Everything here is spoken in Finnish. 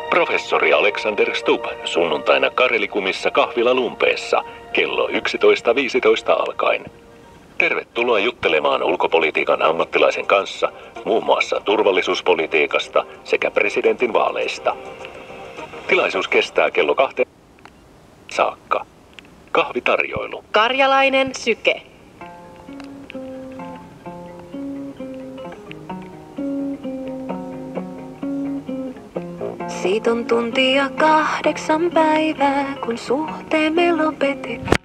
Professori Alexander Stubb sunnuntaina Karelikumissa kahvila Lumpeessa kello 11.15 alkaen. Tervetuloa juttelemaan ulkopolitiikan ammattilaisen kanssa muun muassa turvallisuuspolitiikasta sekä presidentin vaaleista. Tilaisuus kestää kello 2 saakka. Kahvitarjoilu. Karjalainen syke. Siitä on tuntia 8 päivää, kun suhteemme lopetettiin.